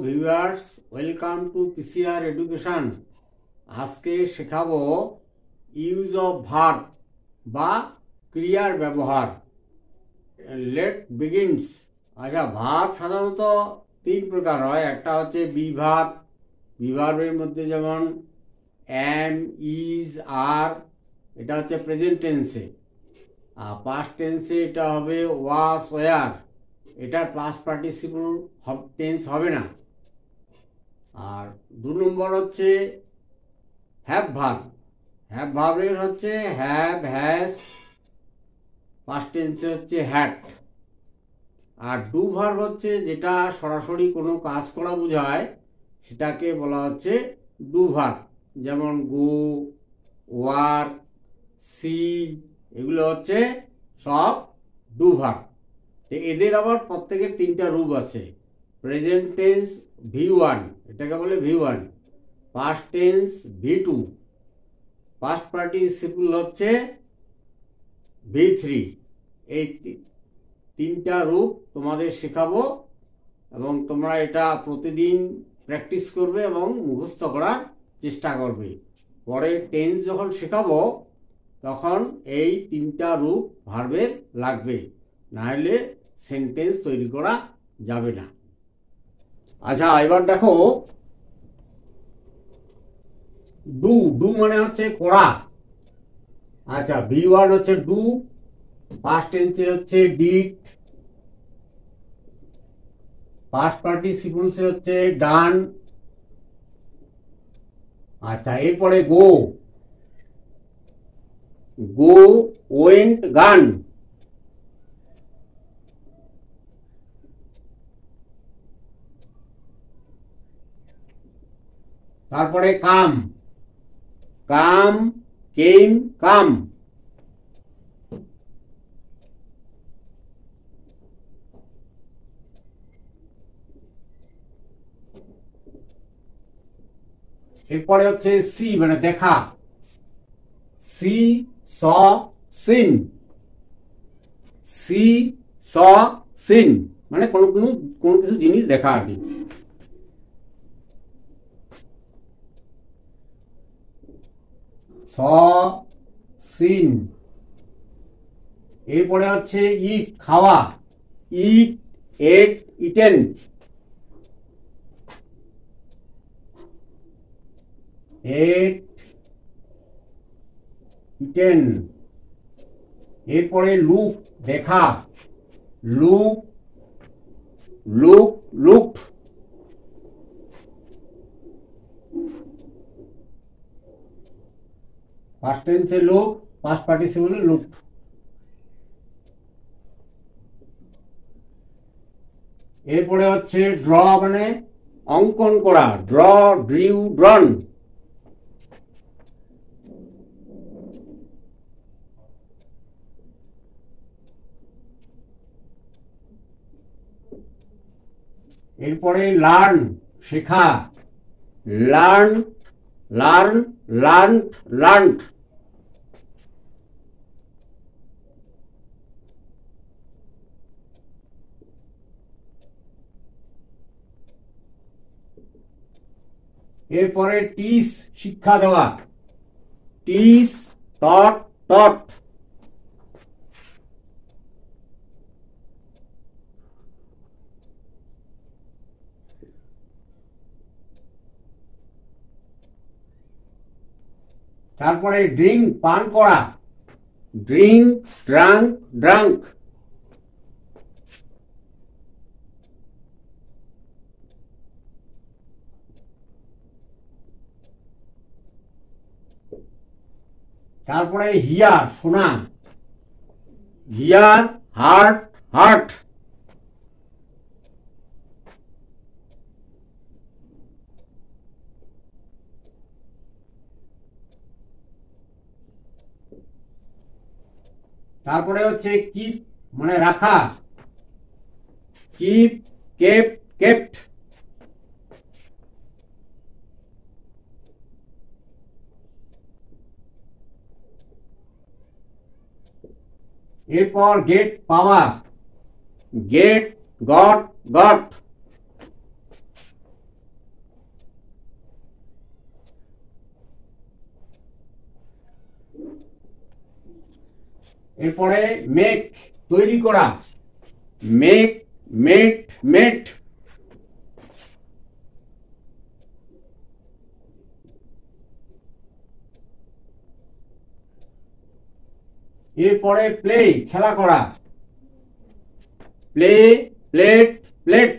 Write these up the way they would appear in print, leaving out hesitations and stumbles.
Viewers, welcome to PCR education. আজকে শেখাবো use of verb বা ক্রিয়ার ব্যবহার। Late begins. আচ্ছা, ভার্ব সাধারণত তিন প্রকার হয়। একটা হচ্ছে বি ভার্ব। বি ভার্বের মধ্যে যেমন এম, ইজ, আর, এটা হচ্ছে প্রেজেন্ট টেন্সে। আর পাস্ট টেন্সে এটা হবে ওয়াস, ওয়ার, এটার পাস্ট পার্টিসিপল টেন্স হবে না। আর দু নম্বর হচ্ছে হ্যাভ ভার্ব। হ্যাভ ভার্বের হচ্ছে হ্যাভ, হ্যাজ, পাস্ট টেন্সে হচ্ছে হ্যাড। আর ডু ভার্ব হচ্ছে যেটা সরাসরি কোনো কাজ করা বোঝায়, সেটাকে বলা হচ্ছে ডু ভার্ব। যেমন গো, ওয়ার, সি, এগুলো হচ্ছে সব ডু ভার্ব। এদের আবার প্রত্যেকের তিনটা রূপ আছে। প্রেজেন্ট টেন্স V1, এটাকে বলে V1। Past tense V2, past participle হচ্ছে V3। এই তিনটা রূপ তোমাদের শেখাবো এবং তোমরা এটা প্রতিদিন প্র্যাকটিস করবে এবং মুখস্থ করার চেষ্টা করবে। পরের টেন্স যখন শেখাবো তখন এই তিনটা রূপ ভার্বের লাগবে, নাহলে সেন্টেন্স তৈরি করা যাবে না। আচ্ছা, এবার দেখো, ডু। ডু মানে হচ্ছে করা। আচ্ছা, V1 হচ্ছে ডু, পাস্ট টেন্সে হচ্ছে ডিড, পাস্ট পার্টিসিপলসে হচ্ছে ডান। আচ্ছা, এরপরে গো। গো, ওয়েন্ট, গান। তারপরে কাম। কাম, কেম, কাম। এরপরে হচ্ছে সি মানে দেখা। See, saw, seen. See, saw, seen মানে কোনো কিছু জিনিস দেখা আর কি। Saw, seen. এরপরে হচ্ছে ইট, খাওয়া। Eat, ate, eaten. Ate, eaten. এরপরে লুক, দেখা। Look, look, looked. পাস্ট টেন্সে লুক, পাস্ট পার্টিসিপলে লুকড। এরপরে হচ্ছে ড্র মানে অঙ্কন করা। Draw, drew, drawn. এরপরে লার্ন, শেখা। Learn, learn, learn, learned. এরপরে টিচ, শিক্ষা দেওয়া। Teach, taught, taught. তারপরে ড্রিঙ্ক, পান করা। Drink, drank, drank. তারপরে হিয়ার, শোনা। Hear, heard, heard. তারপরে হচ্ছে কিপ মানে রাখা। Keep, kept, kept. এরপর গেট, পাওয়া। Get, got, got. এরপরে মেক তৈরি করা, মেক, মেট, মেট। এরপরে প্লে খেলা করা, প্লে, প্লেট, প্লেট।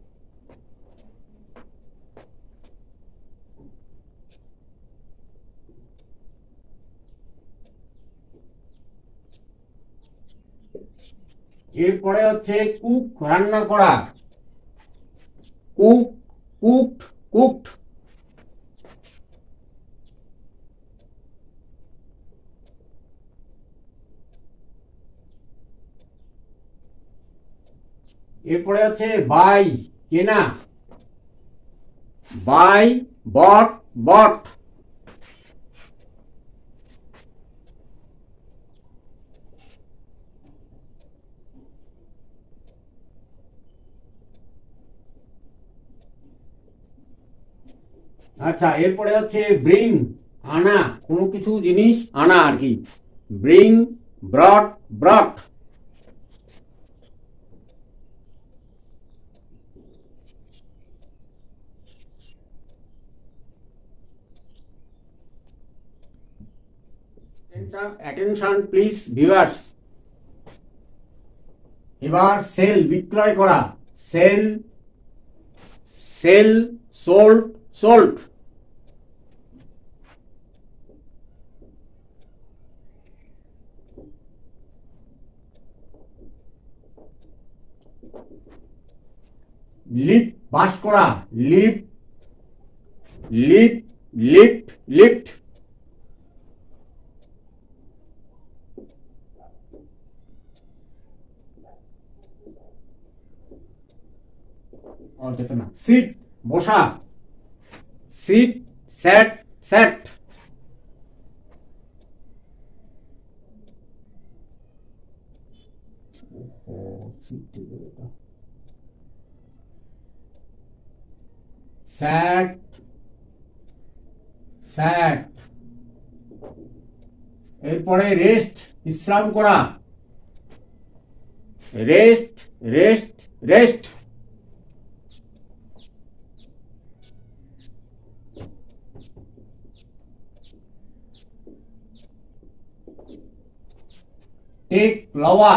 এরপরে হচ্ছে কুক রান্না করা, কুক, কুকড, কুকড। এরপরে হচ্ছে বাই কেনা, বাই, বট, বট। আচ্ছা, এরপরে হচ্ছে ব্রিং আনা, কোনো কিছু জিনিস আনা আর কি, bring, brought, brought. Attention please viewers. এবার সেল বিক্রয় করা, sell, sell, sold, sold. Leap বাস করা, leap, leap, lift, lift. Sit বসা, sit, sat, sat. Sat, sat. এরপরে রেস্ট বিশ্রাম করা, রেস্ট, রেস্ট, রেস্ট। টেক লওয়া,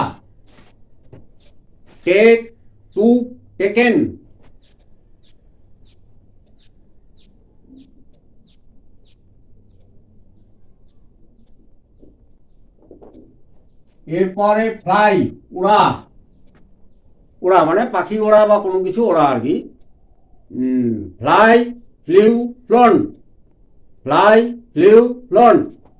টেক, টু, টেকেন। এরপরে ফ্লাই উড়া, উড়া মানে পাখি ওড়া বা কোনো কিছু ওড়া আর কি, fly, flew, flown, fly, flew, flown.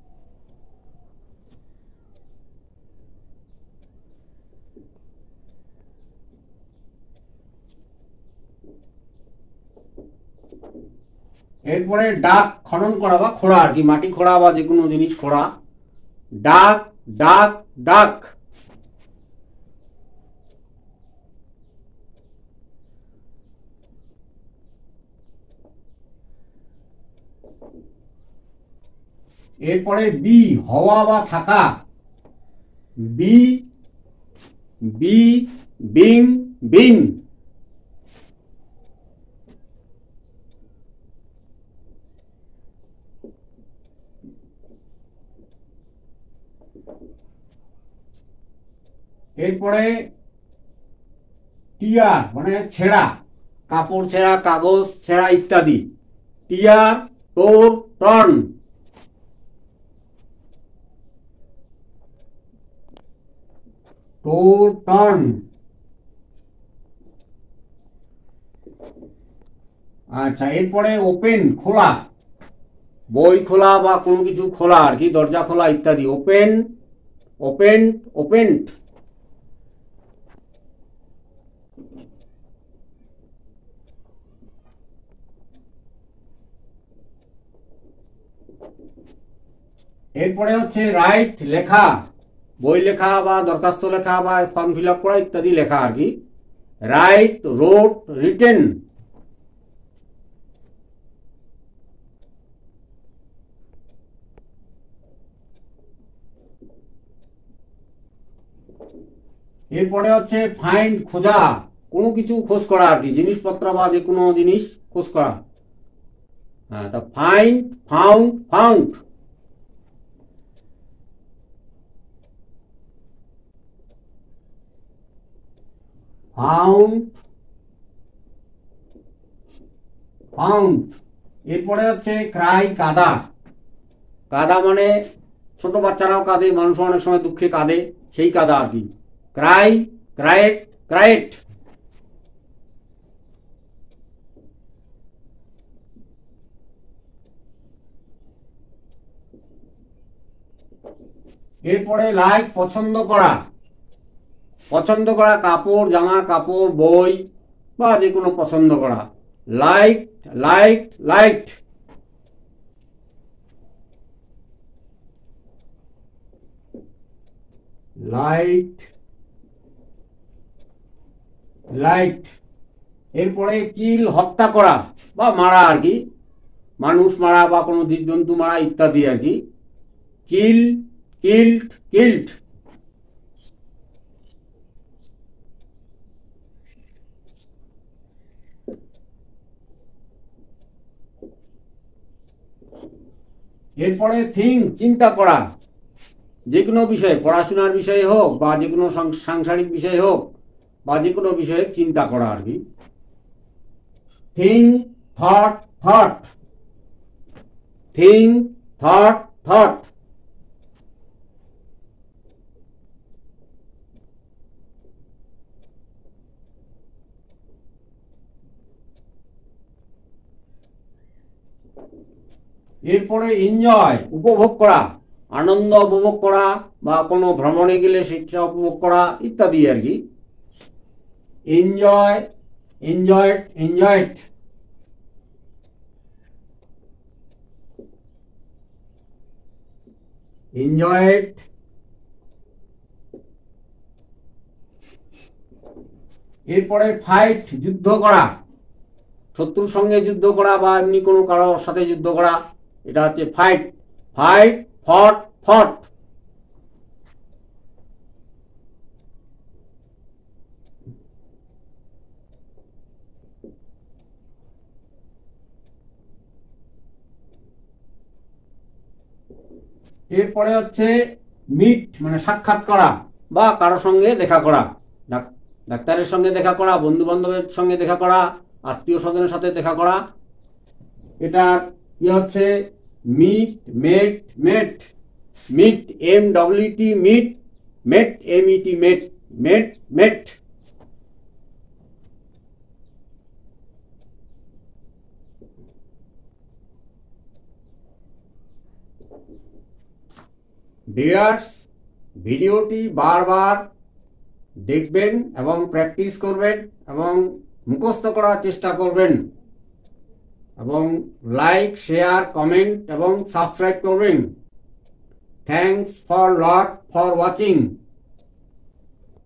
এরপরে ডাক খনন করা বা খোঁড়া আর কি, মাটি খোঁড়া বা যে কোনো জিনিস খোঁড়া, ডাক, ডাক, ডাক। এরপরে বি হওয়া বা থাকা, বি, বি, বিং, বিং। এরপরে টিয়ার মানে ছেঁড়া, কাপড় ছেঁড়া, কাগজ ছেঁড়া ইত্যাদি, টিয়ার, টোর, টর্ন। টোর, টর্ন। আচ্ছা, এরপরে ওপেন খোলা, বই খোলা বা কোনো কিছু খোলা আর কি, দরজা খোলা ইত্যাদি, ওপেন, ওপেন, ওপেন্ড। এরপরে হচ্ছে রাইট লেখা, বই লেখা বা দরখাস্ত লেখা বা ফর্ম ফিল আপ করা ইত্যাদি লেখা আর কি, রাইট, রোট, রিটেন। এরপরে হচ্ছে ফাইন্ড, খোঁজা, কোনো কিছু খোঁজ করা আর কি, জিনিসপত্র বা যে কোনো জিনিস খোঁজ করা। হ্যাঁ, তা find, found, found. Found, found. এরপরে হচ্ছে ক্রাই, কাঁদা। কাঁদা মানে ছোট বাচ্চারাও কাঁদে, মানুষ অনেক সময় দুঃখে কাঁদে, সেই কাঁদা আর কি। Cry, cried, cried. এরপরে লাইক, পছন্দ করা। পছন্দ করা কাপড়, জামা কাপড়, বই বা যে কোনো পছন্দ করা। Like, like, liked. Liked, liked. এরপরে কিল, হত্যা করা বা মারা আর কি, মানুষ মারা বা কোনো জীবজন্তু মারা ইত্যাদি আর কি। Kill, killed, killed. এরপরে থিঙ্ক, চিন্তা করা, যে কোনো বিষয়ে, পড়াশোনার বিষয়ে হোক বা যে কোনো সাংসারিক বিষয়ে হোক বা যে কোনো বিষয়ে চিন্তা করা আর কি। Think, thought, thought. Think, thought, thought. এরপরে এনজয়, উপভোগ করা, আনন্দ উপভোগ করা বা কোনো ভ্রমণে গেলে শিক্ষা উপভোগ করা ইত্যাদি আর কি। Enjoy, enjoyed, enjoyed. এনজয়েড। এরপরে ফাইট, যুদ্ধ করা, শত্রুর সঙ্গে যুদ্ধ করা বা এমনি কোনো কারোর সাথে যুদ্ধ করা, এটা হচ্ছে ফাইট। ফাইট, ফট, ফট। এরপরে হচ্ছে মিট, মানে সাক্ষাৎ করা বা কারোর সঙ্গে দেখা করা, ডাক্তারের সঙ্গে দেখা করা, বন্ধু বান্ধবের সঙ্গে দেখা করা, আত্মীয় স্বজনের সাথে দেখা করা। এটা কি হচ্ছে meet, met, met. Meet, M W T, meet. Met, M E T, met, met, met. Dears, ভিডিওটি বারবার দেখবেন এবং প্র্যাকটিস করবেন এবং মুখস্থ করার চেষ্টা করবেন এবং লাইক, শেয়ার, কমেন্ট এবং সাবস্ক্রাইব করবেন। Thanks for lot for watching.